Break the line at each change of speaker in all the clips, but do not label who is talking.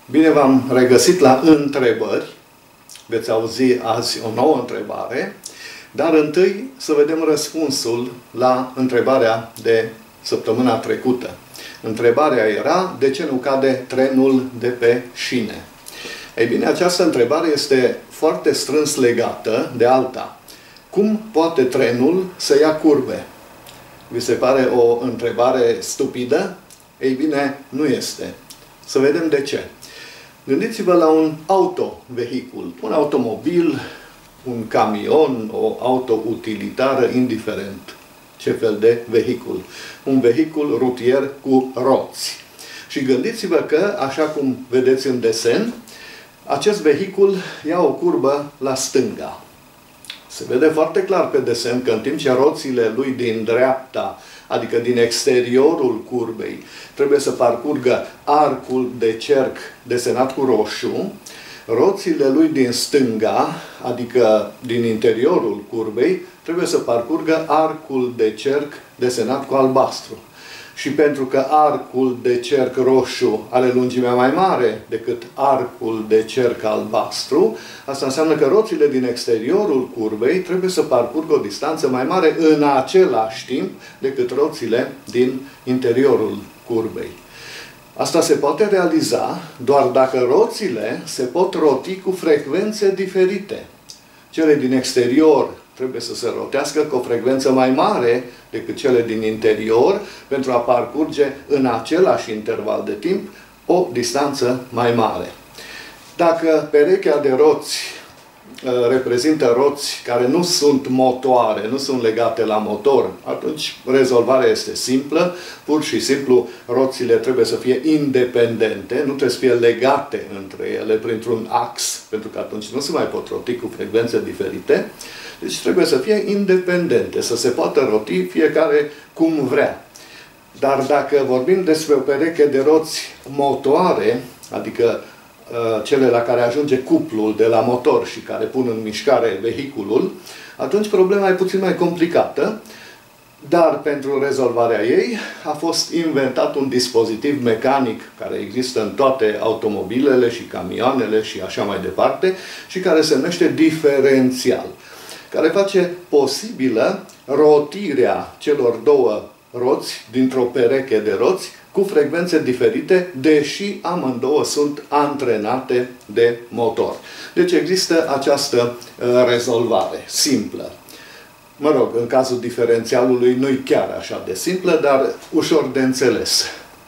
Bine v-am regăsit la întrebări. Veți auzi azi o nouă întrebare, dar întâi să vedem răspunsul la întrebarea de săptămâna trecută. Întrebarea era: de ce nu cade trenul de pe șine? Ei bine, această întrebare este foarte strâns legată de alta. Cum poate trenul să ia curbe? Vi se pare o întrebare stupidă? Ei bine, nu este. Să vedem de ce. Gândiți-vă la un autovehicul, un automobil, un camion, o autoutilitară, indiferent ce fel de vehicul. Un vehicul rutier cu roți. Și gândiți-vă că, așa cum vedeți în desen, acest vehicul ia o curbă la stânga. Se vede foarte clar pe desen că în timp ce roțile lui din dreapta, adică din exteriorul curbei, trebuie să parcurgă arcul de cerc desenat cu roșu, roțile lui din stânga, adică din interiorul curbei, trebuie să parcurgă arcul de cerc desenat cu albastru. Și pentru că arcul de cerc roșu are lungimea mai mare decât arcul de cerc albastru, asta înseamnă că roțile din exteriorul curbei trebuie să parcurgă o distanță mai mare în același timp decât roțile din interiorul curbei. Asta se poate realiza doar dacă roțile se pot roti cu frecvențe diferite. Cele din exterior trebuie să se rotească cu o frecvență mai mare decât cele din interior pentru a parcurge în același interval de timp o distanță mai mare. Dacă perechea de roți reprezintă roți care nu sunt motoare, nu sunt legate la motor, atunci rezolvarea este simplă. Pur și simplu, roțile trebuie să fie independente, nu trebuie să fie legate între ele printr-un ax, pentru că atunci nu se mai pot roti cu frecvențe diferite. Deci trebuie să fie independente, să se poată roti fiecare cum vrea. Dar dacă vorbim despre o pereche de roți motoare, adică cele la care ajunge cuplul de la motor și care pun în mișcare vehiculul, atunci problema e puțin mai complicată, dar pentru rezolvarea ei a fost inventat un dispozitiv mecanic care există în toate automobilele și camioanele și așa mai departe și care se numește diferențial, care face posibilă rotirea celor două roți dintr-o pereche de roți cu frecvențe diferite, deși amândouă sunt antrenate de motor. Deci există această rezolvare simplă. Mă rog, în cazul diferențialului nu-i chiar așa de simplă, dar ușor de înțeles.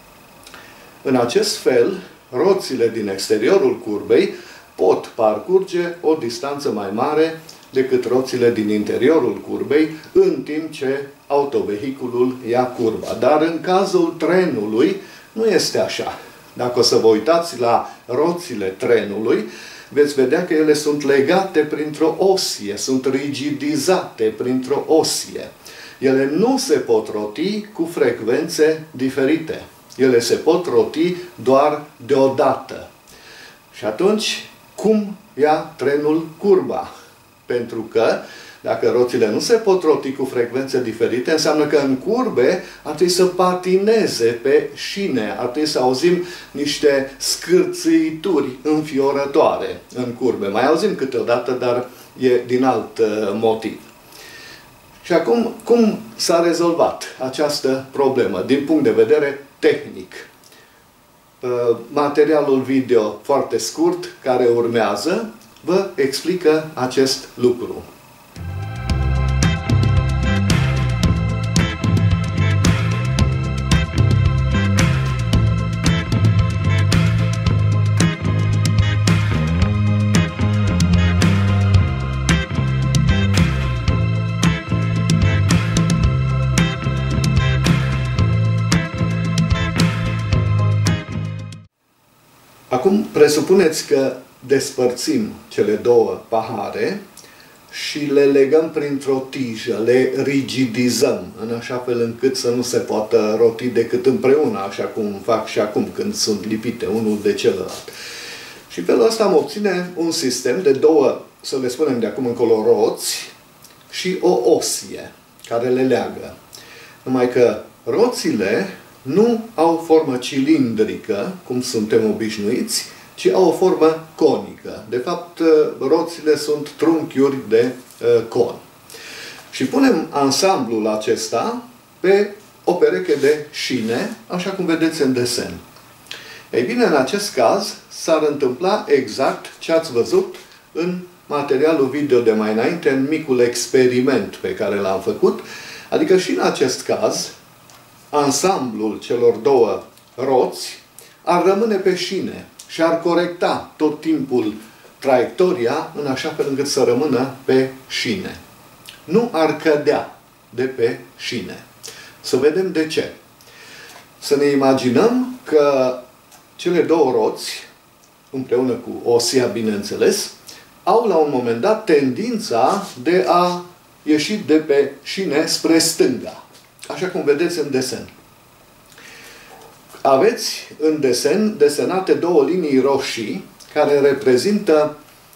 În acest fel, roțile din exteriorul curbei pot parcurge o distanță mai mare decât roțile din interiorul curbei, în timp ce autovehiculul ia curba. Dar în cazul trenului nu este așa. Dacă o să vă uitați la roțile trenului, veți vedea că ele sunt legate printr-o osie, sunt rigidizate printr-o osie. Ele nu se pot roti cu frecvențe diferite. Ele se pot roti doar deodată. Și atunci, cum ia trenul curba? Pentru că dacă roțile nu se pot roti cu frecvențe diferite, înseamnă că în curbe ar trebui să patineze pe șine, ar trebui să auzim niște scârțâituri înfiorătoare în curbe. Mai auzim câteodată, dar e din alt motiv. Și acum, cum s-a rezolvat această problemă din punct de vedere tehnic? Materialul video foarte scurt care urmează vă explică acest lucru. Acum, presupuneți că despărțim cele două pahare și le legăm printr-o tijă, le rigidizăm în așa fel încât să nu se poată roti decât împreună, așa cum fac și acum când sunt lipite unul de celălalt. Și felul ăsta am obține un sistem de două, să le spunem de acum încolo, roți și o osie care le leagă. Numai că roțile nu au formă cilindrică, cum suntem obișnuiți, ci au o formă conică. De fapt, roțile sunt trunchiuri de con. Și punem ansamblul acesta pe o pereche de șine, așa cum vedeți în desen. Ei bine, în acest caz s-ar întâmpla exact ce ați văzut în materialul video de mai înainte, în micul experiment pe care l-am făcut. Adică și în acest caz, ansamblul celor două roți ar rămâne pe șine și ar corecta tot timpul traiectoria în așa fel încât să rămână pe șine. Nu ar cădea de pe șine. Să vedem de ce. Să ne imaginăm că cele două roți, împreună cu osia, bineînțeles, au la un moment dat tendința de a ieși de pe șine spre stânga. Așa cum vedeți în desen. Aveți în desen desenate două linii roșii care reprezintă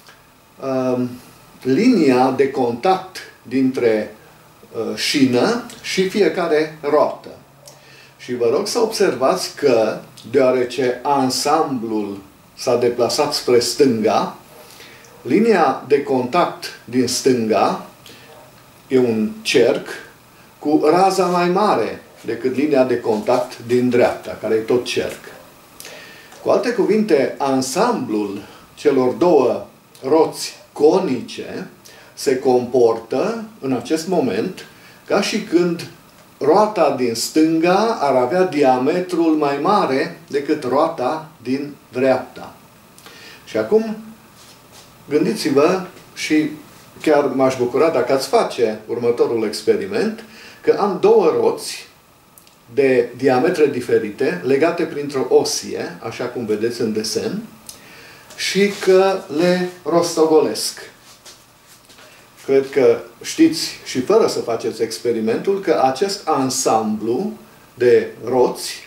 linia de contact dintre șină și fiecare roată. Și vă rog să observați că, deoarece ansamblul s-a deplasat spre stânga, linia de contact din stânga e un cerc cu raza mai mare decât linia de contact din dreapta, care e tot cerc. Cu alte cuvinte, ansamblul celor două roți conice se comportă în acest moment ca și când roata din stânga ar avea diametrul mai mare decât roata din dreapta. Și acum gândiți-vă și chiar m-aș bucura dacă ați face următorul experiment, că am două roți de diametre diferite, legate printr-o osie, așa cum vedeți în desen, și că le rostogolesc. Cred că știți și fără să faceți experimentul că acest ansamblu de roți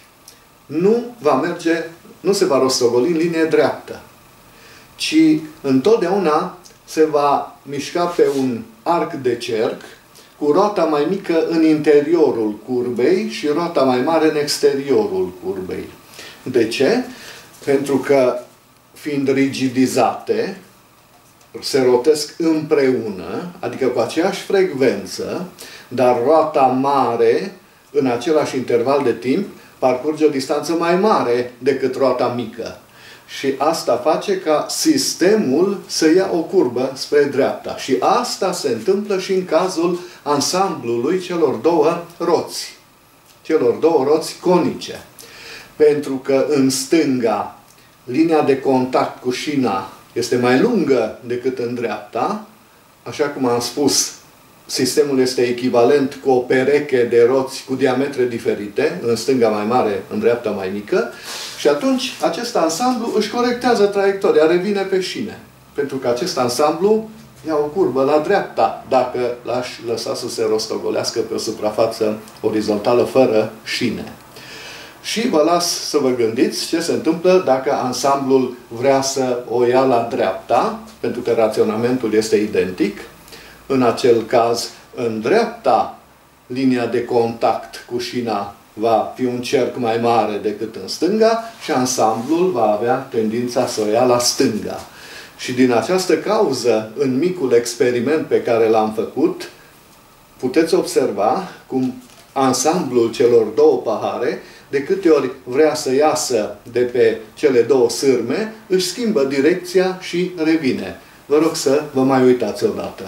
nu se va rostogoli în linie dreaptă, ci întotdeauna se va mișca pe un arc de cerc cu roata mai mică în interiorul curbei și roata mai mare în exteriorul curbei. De ce? Pentru că, fiind rigidizate, se rotesc împreună, adică cu aceeași frecvență, dar roata mare, în același interval de timp, parcurge o distanță mai mare decât roata mică. Și asta face ca sistemul să ia o curbă spre dreapta. Și asta se întâmplă și în cazul ansamblului celor două roți. Celor două roți conice. Pentru că în stânga linia de contact cu șina este mai lungă decât în dreapta, așa cum am spus, sistemul este echivalent cu o pereche de roți cu diametre diferite, în stânga mai mare, în dreapta mai mică, și atunci acest ansamblu își corectează traiectoria, revine pe șine. Pentru că acest ansamblu ia o curbă la dreapta, dacă l-aș lăsa să se rostogolească pe o suprafață orizontală fără șine. Și vă las să vă gândiți ce se întâmplă dacă ansamblul vrea să o ia la dreapta, pentru că raționamentul este identic. În acel caz, în dreapta, linia de contact cu șina va fi un cerc mai mare decât în stânga și ansamblul va avea tendința să o ia la stânga. Și din această cauză, în micul experiment pe care l-am făcut, puteți observa cum ansamblul celor două pahare, de câte ori vrea să iasă de pe cele două sârme, își schimbă direcția și revine. Vă rog să vă mai uitați odată.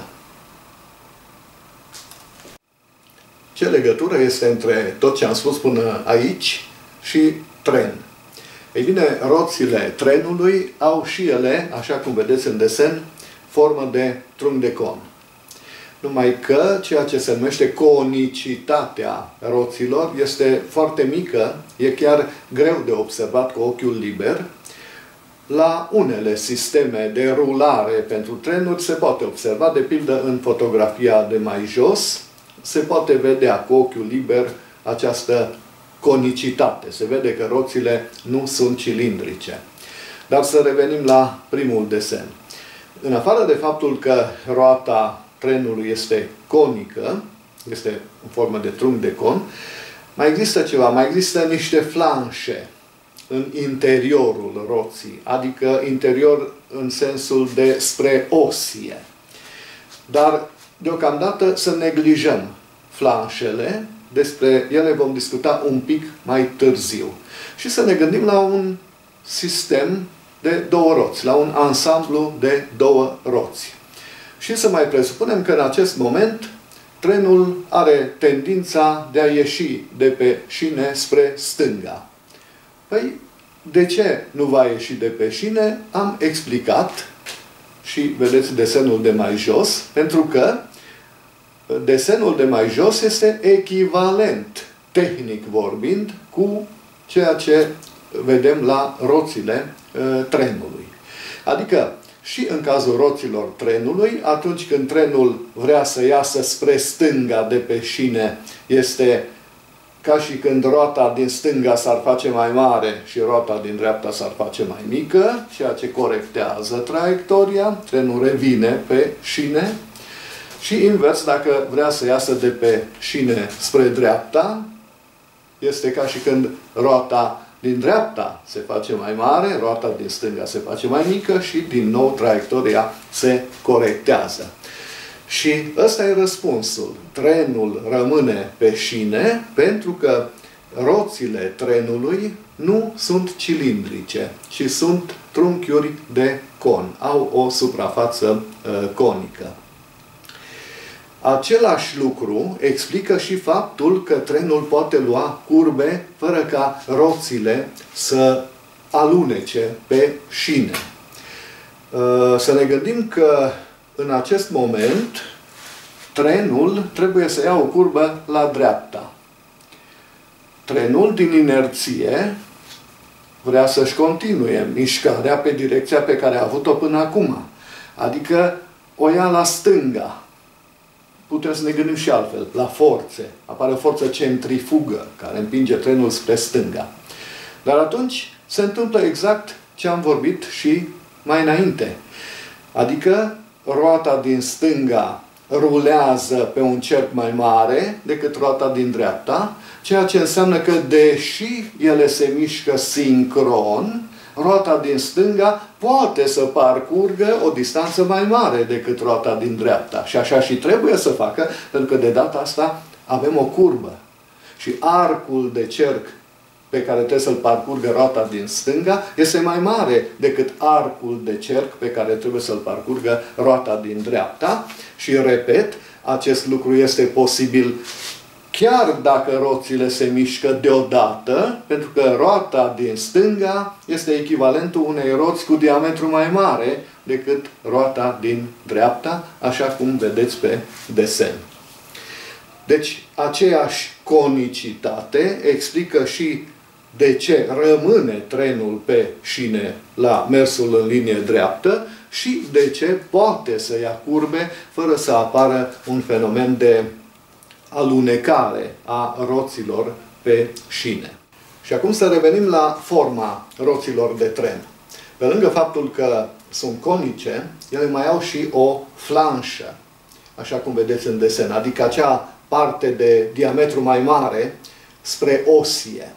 Ce legătură este între tot ce am spus până aici și tren? Ei bine, roțile trenului au și ele, așa cum vedeți în desen, formă de trunchi de con. Numai că ceea ce se numește conicitatea roților este foarte mică, e chiar greu de observat cu ochiul liber. La unele sisteme de rulare pentru trenuri se poate observa, de pildă în fotografia de mai jos, se poate vedea cu ochiul liber această conicitate. Se vede că roțile nu sunt cilindrice. Dar să revenim la primul desen. În afară de faptul că roata trenului este conică, este în formă de trunchi de con, mai există ceva, mai există niște flanșe în interiorul roții, adică interior în sensul de spre osie. Dar deocamdată să neglijăm flanșele, despre ele vom discuta un pic mai târziu. Și să ne gândim la un sistem de două roți, la un ansamblu de două roți. Și să mai presupunem că în acest moment trenul are tendința de a ieși de pe șine spre stânga. Păi, de ce nu va ieși de pe șine? Am explicat și vedeți desenul de mai jos, pentru că desenul de mai jos este echivalent, tehnic vorbind, cu ceea ce vedem la roțile trenului. Adică, și în cazul roților trenului, atunci când trenul vrea să iasă spre stânga de pe șine, este ca și când roata din stânga s-ar face mai mare și roata din dreapta s-ar face mai mică, ceea ce corectează traiectoria, trenul revine pe șine. Și invers, dacă vrea să iasă de pe șine spre dreapta, este ca și când roata din dreapta se face mai mare, roata din stânga se face mai mică și din nou traiectoria se corectează. Și ăsta e răspunsul. Trenul rămâne pe șine pentru că roțile trenului nu sunt cilindrice, ci sunt trunchiuri de con. Au o suprafață conică. Același lucru explică și faptul că trenul poate lua curbe fără ca roțile să alunece pe șine. Să ne gândim că în acest moment trenul trebuie să ia o curbă la dreapta. Trenul din inerție vrea să-și continue mișcarea pe direcția pe care a avut-o până acum. Adică o ia la stânga. Putem să ne gândim și altfel, la forțe. Apare o forță centrifugă care împinge trenul spre stânga. Dar atunci se întâmplă exact ce am vorbit și mai înainte. Adică roata din stânga rulează pe un cerc mai mare decât roata din dreapta, ceea ce înseamnă că, deși ele se mișcă sincron, roata din stânga poate să parcurgă o distanță mai mare decât roata din dreapta. Și așa și trebuie să facă, pentru că de data asta avem o curbă. Și arcul de cerc pe care trebuie să-l parcurgă roata din stânga este mai mare decât arcul de cerc pe care trebuie să-l parcurgă roata din dreapta. Și, repet, acest lucru este posibil chiar dacă roțile se mișcă deodată, pentru că roata din stânga este echivalentul unei roți cu diametru mai mare decât roata din dreapta, așa cum vedeți pe desen. Deci, aceeași conicitate explică și de ce rămâne trenul pe șine la mersul în linie dreaptă și de ce poate să ia curbe fără să apară un fenomen de alunecare a roților pe șine. Și acum să revenim la forma roților de tren. Pe lângă faptul că sunt conice, ele mai au și o flanșă, așa cum vedeți în desen, adică acea parte de diametru mai mare spre osie.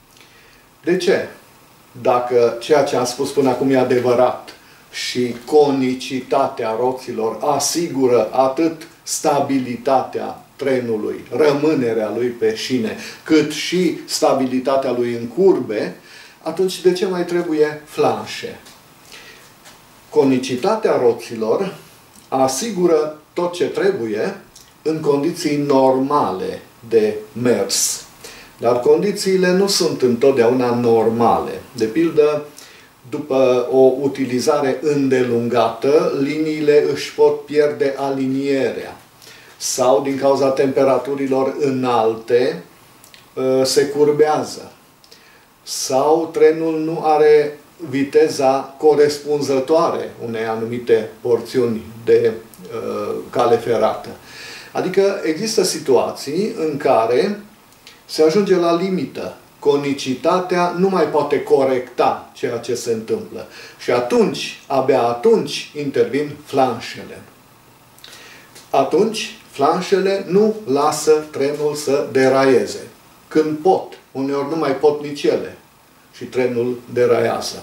De ce? Dacă ceea ce am spus până acum e adevărat și conicitatea roților asigură atât stabilitatea trenului, rămânerea lui pe șine, cât și stabilitatea lui în curbe, atunci de ce mai trebuie flanșe? Conicitatea roților asigură tot ce trebuie în condiții normale de mers. Dar condițiile nu sunt întotdeauna normale. De pildă, după o utilizare îndelungată, liniile își pot pierde alinierea. Sau, din cauza temperaturilor înalte, se curbează. Sau trenul nu are viteza corespunzătoare unei anumite porțiuni de cale ferată. Adică există situații în care se ajunge la limită. Conicitatea nu mai poate corecta ceea ce se întâmplă. Și atunci, abia atunci, intervin flanșele. Atunci, flanșele nu lasă trenul să deraieze. Când pot, uneori nu mai pot nici ele. și trenul deraiază.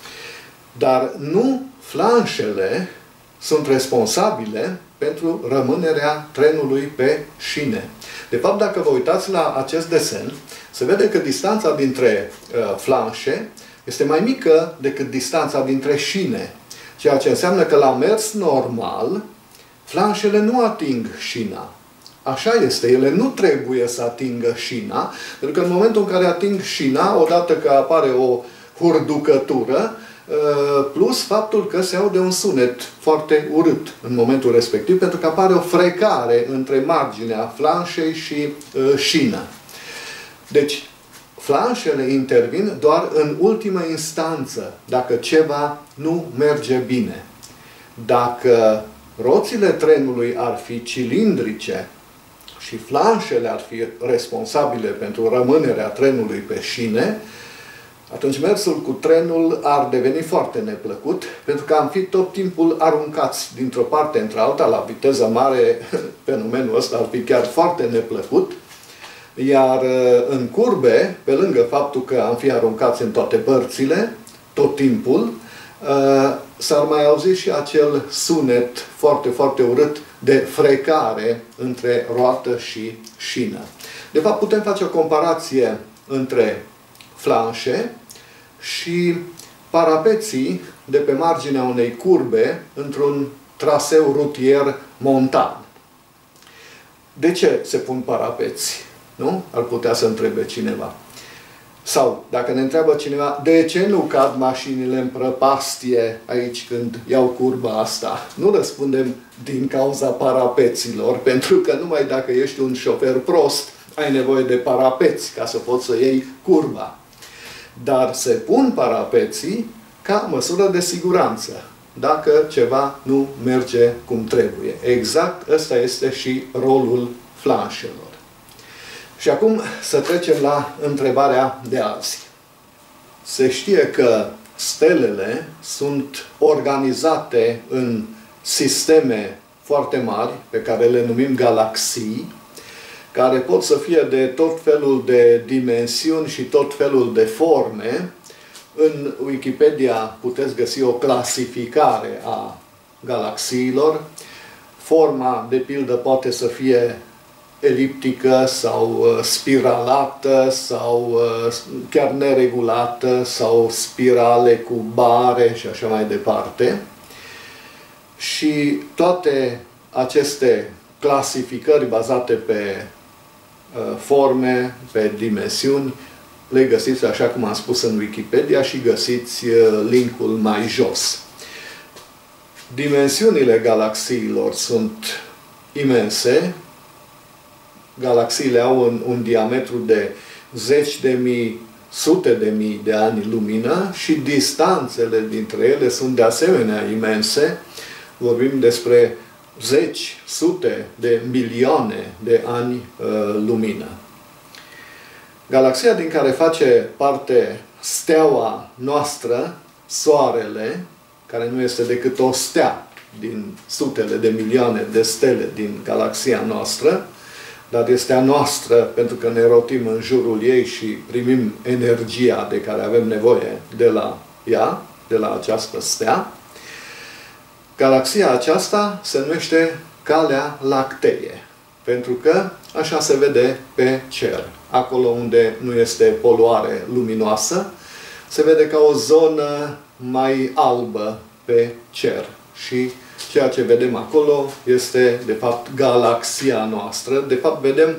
Dar nu flanșele sunt responsabile pentru rămânerea trenului pe șine. De fapt, dacă vă uitați la acest desen, se vede că distanța dintre flanșe este mai mică decât distanța dintre șine. Ceea ce înseamnă că la mers normal, flanșele nu ating șina. Așa este, ele nu trebuie să atingă șina, pentru că în momentul în care ating șina, odată că apare o hurducătură, plus faptul că se aude un sunet foarte urât în momentul respectiv, pentru că apare o frecare între marginea flanșei și șină. Deci, flanșele intervin doar în ultimă instanță, dacă ceva nu merge bine. Dacă roțile trenului ar fi cilindrice și flanșele ar fi responsabile pentru rămânerea trenului pe șine, atunci mersul cu trenul ar deveni foarte neplăcut, pentru că am fi tot timpul aruncați dintr-o parte într-alta, la viteză mare, fenomenul ăsta ar fi chiar foarte neplăcut, iar în curbe, pe lângă faptul că am fi aruncați în toate părțile, tot timpul, s-ar mai auzi și acel sunet foarte, foarte urât de frecare între roată și șină. De fapt, putem face o comparație între flanșe și parapeții de pe marginea unei curbe într-un traseu rutier montan. De ce se pun parapeți? Nu? Ar putea să întrebe cineva. Sau, dacă ne întreabă cineva, de ce nu cad mașinile în prăpastie aici când iau curba asta? Nu răspundem din cauza parapeților, pentru că numai dacă ești un șofer prost, ai nevoie de parapeți ca să poți să iei curba. Dar se pun parapeții ca măsură de siguranță, dacă ceva nu merge cum trebuie. Exact ăsta este și rolul flanșelor. Și acum să trecem la întrebarea de azi. Se știe că stelele sunt organizate în sisteme foarte mari, pe care le numim galaxii, care pot să fie de tot felul de dimensiuni și tot felul de forme. În Wikipedia puteți găsi o clasificare a galaxiilor. Forma, de pildă, poate să fie eliptică sau spiralată sau chiar neregulată sau spirale cu bare și așa mai departe. Și toate aceste clasificări bazate pe forme, pe dimensiuni, le găsiți, așa cum am spus, în Wikipedia și găsiți linkul mai jos. Dimensiunile galaxiilor sunt imense. Galaxiile au un diametru de zeci de mii, sute de mii de ani lumină și distanțele dintre ele sunt de asemenea imense. Vorbim despre zeci, sute de milioane de ani lumină. Galaxia din care face parte steaua noastră, Soarele, care nu este decât o stea din sutele de milioane de stele din galaxia noastră, dar este a noastră pentru că ne rotim în jurul ei și primim energia de care avem nevoie de la ea, de la această stea. Galaxia aceasta se numește Calea Lactee, pentru că așa se vede pe cer. Acolo unde nu este poluare luminoasă, se vede ca o zonă mai albă pe cer. Și ceea ce vedem acolo este, de fapt, galaxia noastră. De fapt, vedem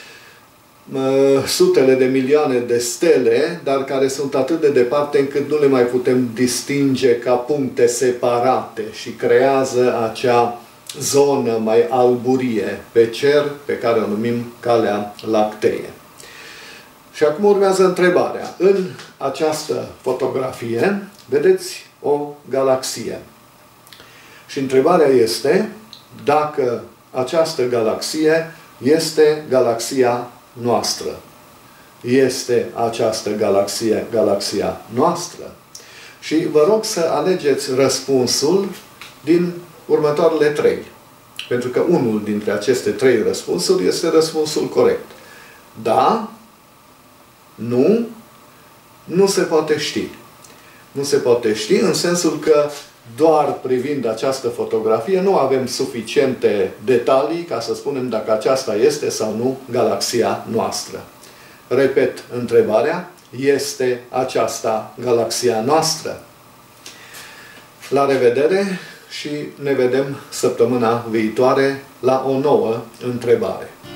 sutele de milioane de stele, dar care sunt atât de departe încât nu le mai putem distinge ca puncte separate și creează acea zonă mai alburie pe cer, pe care o numim Calea Lactee. Și acum urmează întrebarea. În această fotografie vedeți o galaxie. Și întrebarea este dacă această galaxie este galaxia noastră. Este această galaxie galaxia noastră? Și vă rog să alegeți răspunsul din următoarele trei. Pentru că unul dintre aceste trei răspunsuri este răspunsul corect. Da, nu Nu se poate ști. Nu se poate ști în sensul că doar privind această fotografie nu avem suficiente detalii ca să spunem dacă aceasta este sau nu galaxia noastră. Repet întrebarea, este aceasta galaxia noastră? La revedere și ne vedem săptămâna viitoare la o nouă întrebare.